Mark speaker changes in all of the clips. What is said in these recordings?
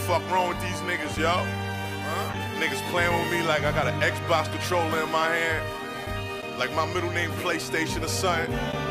Speaker 1: fuck wrong with these niggas, yo? Niggas playing with me like I got an Xbox controller in my hand, like my middle name PlayStation or something.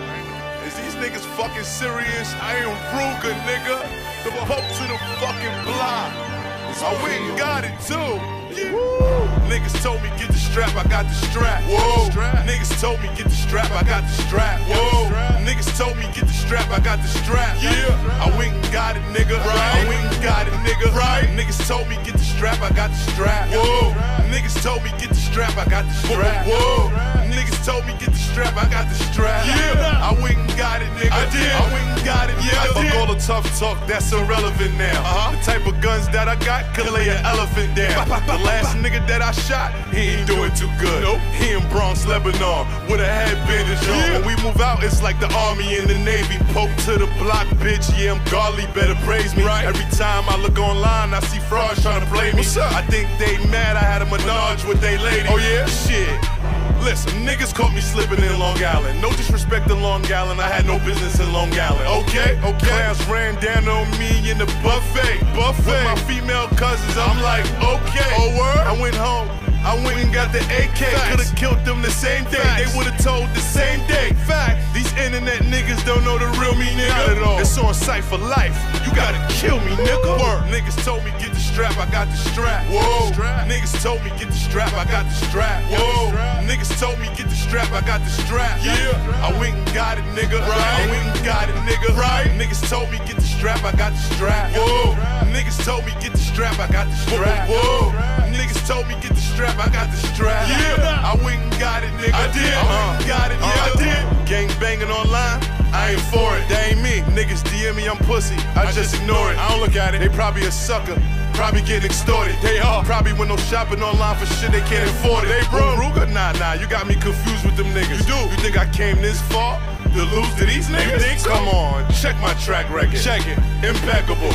Speaker 1: Is these niggas fucking serious? I ain't Ruger, nigga. The Pope to the fucking block. I went and got it too. Yeah. Niggas told me get the strap, I got the strap. Whoa. Niggas told me get the strap, I got the strap. Whoa. Niggas told me get the strap, I got the strap. Yeah. I went and got it, nigga. Right. I went and got it, nigga. Right. Niggas told me get the strap, I got the strap. Whoa. Niggas told me get the strap, I got the strap. Whoa. Niggas told me get the strap, I got the strap. Yeah. I went and got it, nigga. I did. I went and got it, yeah. Fuck all the tough talk, that's irrelevant now. The type of guns that I got could lay an elephant down. The last nigga that I shot, he ain't doing too good. Nope. He in Bronx, Lebanon, with a head bandage on. When we move out, it's like the Army and the Navy. Pope to the block, bitch, yeah, I'm godly, better praise me. Right. Every time I look online, I see frauds trying to play me. I think they mad I had a menage with they lady. Oh yeah? Shit. Listen, niggas caught me slipping in Long Island. No disrespect to Long Island, I had no business in Long Island. Okay? Clowns ran down on me in the buffet. With my female cousins, I'm like, okay. Oh, word? I went home. I went and got the AK. Could've killed them the same day. They would've told the same day. Fact. These internet niggas don't know the real me, nigga. Not at all. It's on sight for life. You gotta kill me, nigga. Word. Niggas told me get the strap, I got the strap. Whoa. Niggas told me get the strap, I got the strap. Whoa. Niggas told me get the strap, I got the strap. Yeah. I went and got it, nigga. Right. I went and got it, nigga. Right. Niggas told me get the strap, I got the strap. Whoa. Niggas told me get the strap, I got the strap. Whoa. Niggas told me get the strap, I got the strap. Yeah. I went and got it, nigga. I did. I went and got it, yeah. I did. Gang banging online, I ain't for it. That ain't me. Niggas DM me, I'm pussy. I just ignore it. I don't look at it. They probably a sucker. Probably getting extorted. They are. Probably window shopping online for shit they can't afford it. They bro. Ruger? Nah, you got me confused with them niggas. You do? You think I came this far to lose to these niggas? You think so? Come on, check my track record. Check it. Impeccable.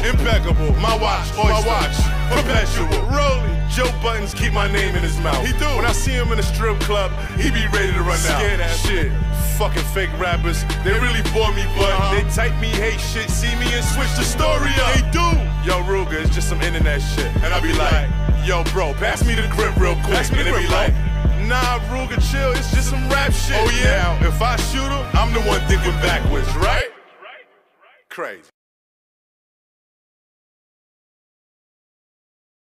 Speaker 1: My watch. Perpetual. Rolling. Joe Buttons keep my name in his mouth. He do. When I see him in a strip club, he be ready to run out. Scared ass shit. Fucking fake rappers, they really bore me, but they type me hate shit, see me and switch the story up. They do. Yo, Ruger, it's just some internet shit. And I be like, yo, bro, pass me the grip real quick. And they be like, nah, Ruger, chill, it's just some rap shit. Oh yeah. Now, if I shoot him, I'm the one thinking backwards, right? Crazy.